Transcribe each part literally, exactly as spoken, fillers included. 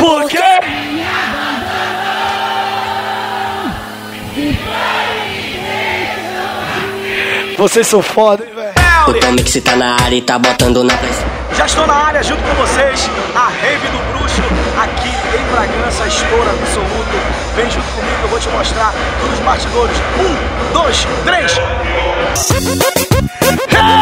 Por quê? Vocês são foda, hein, velho? O Tomix tá na área e tá botando na pressão. Já estou na área junto com vocês, a Rave do Bruxo, aqui em Bragança, estouro absoluto. Vem junto comigo, eu vou te mostrar todos os bastidores. Um, dois, três. Hey!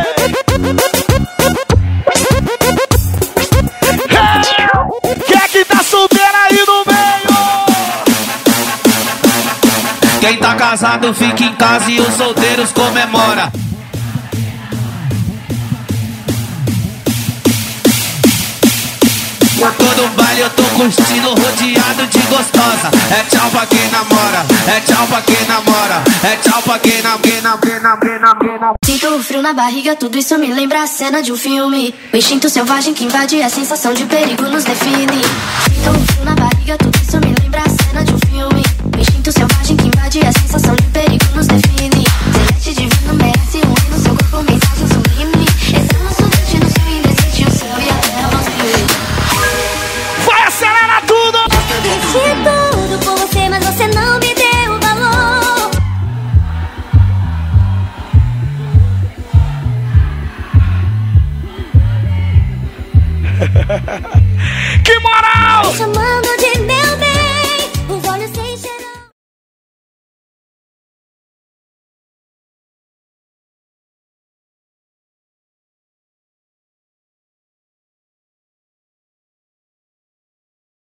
Hey! Quem é que tá subindo aí no meio? Quem tá casado fica em casa e os solteiros comemora. Por todo baile eu tô curtindo, rodeado de gostosa. É tchau pra quem namora, é tchau pra quem namora, é tchau pra quem namora, quem namora. Sinto o frio na barriga, tudo isso me lembra a cena de um filme. O instinto selvagem que invade a sensação de perigo nos define. Sinto o frio na barriga, tudo isso me lembra a cena de um filme. O instinto selvagem que invade a sensação de perigo nos define. Celeste divino merece um rei no seu corpo, mensagem sublime. Esse é o nosso destino, seu indecente, o céu e a terra vão se unir. Vai, acelera tudo! Eu fiz tudo por você, mas você não me deu valor. Que moral! Me chamando de